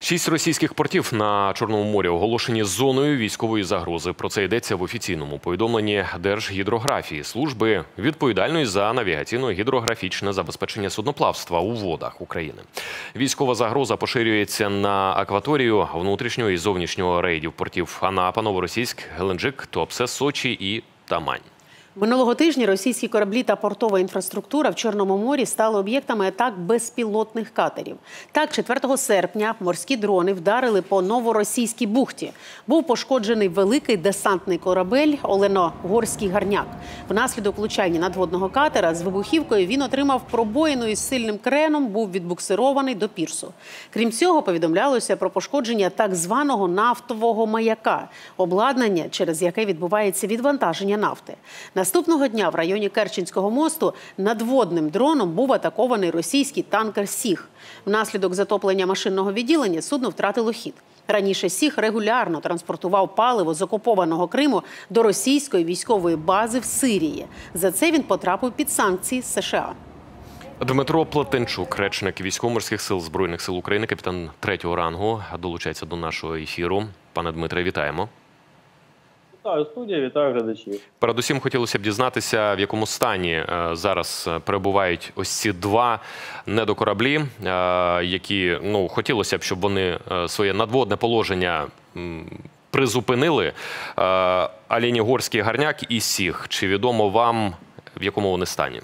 6 російських портів на Чорному морі оголошені зоною військової загрози. Про це йдеться в офіційному повідомленні Держгідрографії, служби відповідальної за навігаційно-гідрографічне забезпечення судноплавства у водах України. Військова загроза поширюється на акваторію внутрішнього і зовнішнього рейдів портів Анапа, Новоросійськ, Геленджик, Туапсе, Сочі і Тамань. Минулого тижня російські кораблі та портова інфраструктура в Чорному морі стали об'єктами атак безпілотних катерів. Так, 4 серпня морські дрони вдарили по Новоросійській бухті. Був пошкоджений великий десантний корабель «Оленогорський гарняк». Внаслідок влучання надводного катера з вибухівкою він отримав пробоїну із сильним креном, був відбуксирований до пірсу. Крім цього, повідомлялося про пошкодження так званого нафтового маяка – обладнання, через яке відбувається відвантаження нафти. Наступного дня в районі Керченського мосту надводним дроном був атакований російський танкер «Сіг». Внаслідок затоплення машинного відділення судно втратило хід. Раніше «Сіг» регулярно транспортував паливо з окупованого Криму до російської військової бази в Сирії. За це він потрапив під санкції з США. Дмитро Плетенчук, речник Військово-морських сил Збройних сил України, капітан 3-го рангу, долучається до нашого ефіру. Пане Дмитре, вітаємо. Вітаю студія, вітаю глядачів. Передусім хотілося б дізнатися, в якому стані зараз перебувають ось ці два недокораблі, які, хотілося б, щоб вони своє надводне положення призупинили. Оленогорський гарняк і «Сіг». Чи відомо вам, в якому вони стані?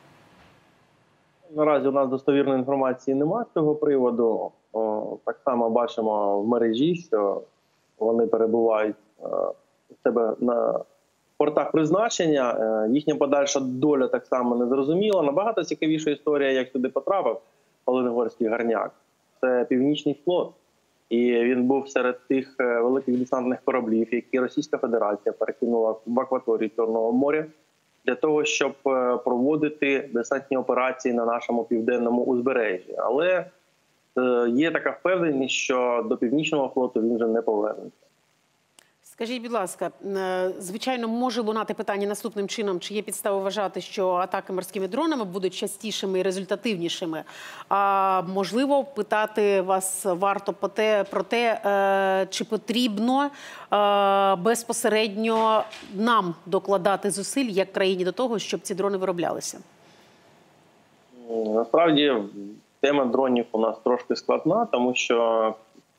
Наразі у нас достовірної інформації немає з цього приводу. Так само бачимо в мережі, що вони перебувають у себе на портах призначення. Їхня подальша доля так само не зрозуміла. Набагато цікавіша історія, як сюди потрапив Оленогорський гарняк. Це Північний флот. І він був серед тих великих десантних кораблів, які Російська Федерація перекинула в акваторію Чорного моря для того, щоб проводити десантні операції на нашому південному узбережжі. Але є така впевненість, що до Північного флоту він вже не повернеться. Скажіть, будь ласка, звичайно, може лунати питання наступним чином, чи є підстави вважати, що атаки морськими дронами будуть частішими і результативнішими? А можливо, питати вас варто про те, чи потрібно безпосередньо нам докладати зусиль, як країні, до того, щоб ці дрони вироблялися? Насправді, тема дронів у нас трошки складна, тому що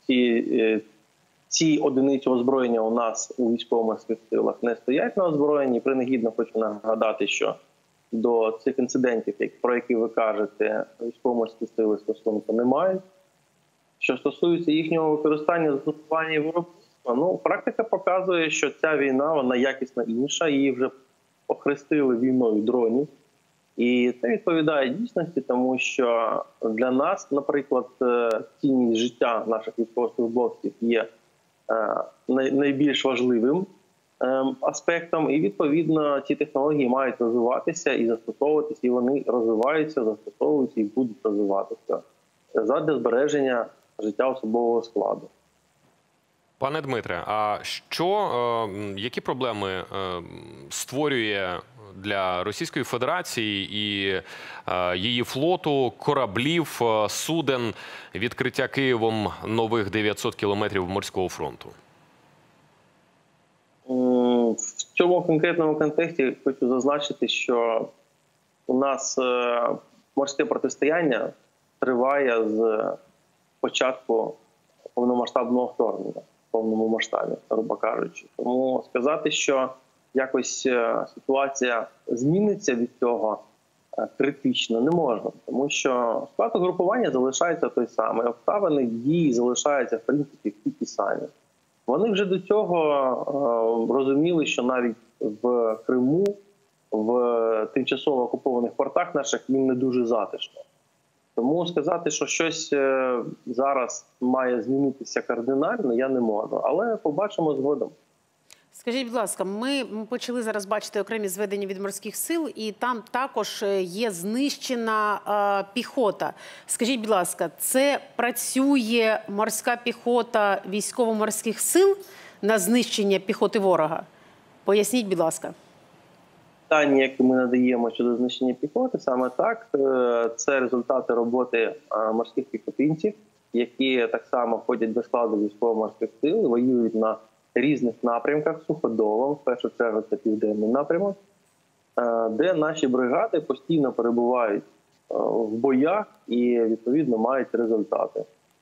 ці одиниці озброєння у нас у військово-морських силах не стоять на озброєнні. Принагідно хочу нагадати, що до цих інцидентів, про які ви кажете, військово-морські сили стосунку не мають. Що стосується їхнього використання, застосування і виробництва, практика показує, що ця війна, вона якісно інша, її вже охрестили війною дронів. І це відповідає дійсності, тому що для нас, наприклад, цінність життя наших військовослужбовців є найбільш важливим аспектом, і відповідно ці технології мають розвиватися і застосовуватися, і вони розвиваються, застосовуються і будуть розвиватися задля збереження життя особового складу. Пане Дмитре, а які проблеми створює для Російської Федерації і її флоту, кораблів, суден відкриття Києвом нових 900 кілометрів морського фронту? В цьому конкретному контексті хочу зазначити, що у нас морське протистояння триває з початку повномасштабного вторгнення, в повному масштабі, грубо кажучи. Тому сказати, що якось ситуація зміниться від цього критично, не можна. Тому що склад угрупування залишається той самий, обставини дії залишаються, в принципі, ті самі. Вони вже до цього розуміли, що навіть в Криму, в тимчасово окупованих портах наших їм не дуже затишно. Тому сказати, що щось зараз має змінитися кардинально, я не можу. Але побачимо згодом. Скажіть, будь ласка, ми почали зараз бачити окремі зведення від морських сил, і там також є знищена піхота. Скажіть, будь ласка, це працює морська піхота військово-морських сил на знищення піхоти ворога? Поясніть, будь ласка. Дані, які ми надаємо щодо знищення піхоти, саме так, це результати роботи морських піхотинців, які так само входять до складу військово-морських сил, воюють на різних напрямках, суходолом, в першу чергу це південний напрямок, де наші бригади постійно перебувають в боях і, відповідно, мають результати.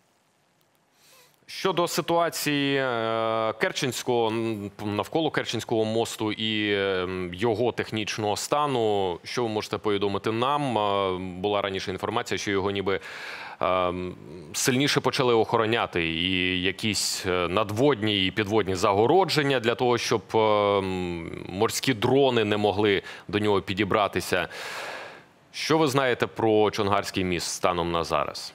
Щодо ситуації Керченського, навколо Керченського мосту і його технічного стану, що ви можете повідомити нам? Була раніше інформація, що його ніби сильніше почали охороняти і якісь надводні і підводні загородження для того, щоб морські дрони не могли до нього підібратися. Що ви знаєте про Чонгарський міст станом на зараз?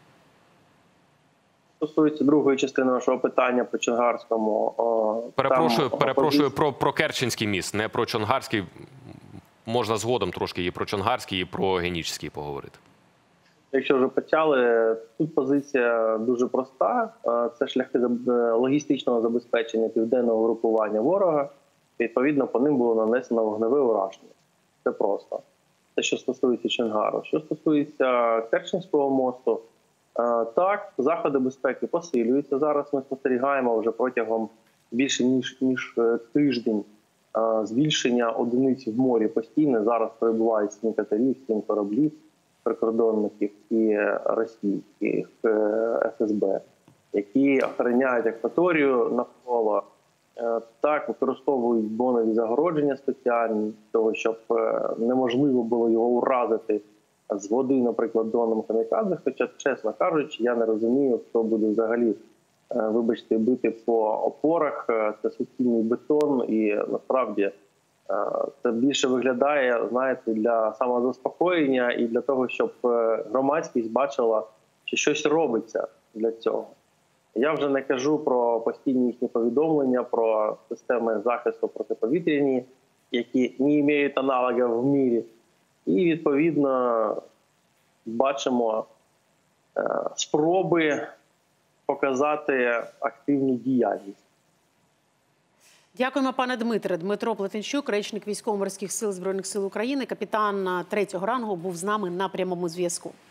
Стосується другої частини нашого питання по Чонгарському. Перепрошую про Керченський міст, не про Чонгарський. Можна згодом трошки і про Чонгарський, і про Генічеський поговорити. Якщо вже почали, тут позиція дуже проста. Це шляхи логістичного забезпечення південного групування ворога. Відповідно, по ним було нанесено вогневе ураження. Це просто. Це, що стосується Чонгару. Що стосується Керченського мосту, так, заходи безпеки посилюються. Зараз ми спостерігаємо вже протягом більше ніж тиждень збільшення одиниць в морі постійно. Зараз перебувають 7 катерів, 7 кораблів прикордонників і російських ФСБ, які охороняють акваторію навколо. Так, використовують бонові загородження спеціальні, того, щоб неможливо було його уразити з води, наприклад, дроном камікадзе. Хоча, чесно кажучи, я не розумію, хто буде взагалі, вибачте, бити по опорах. Це суцільний бетон і насправді це більше виглядає, знаєте, для самозаспокоєння і для того, щоб громадськість бачила, що щось робиться для цього. Я вже не кажу про постійні їхні повідомлення, про системи захисту протиповітряні, які не мають аналогів в мірі. І, відповідно, бачимо спроби показати активну діяльність. Дякуємо, пане Дмитре. Дмитро Плетенчук, речник Військово-морських сил Збройних сил України, капітан 3-го рангу, був з нами на прямому зв'язку.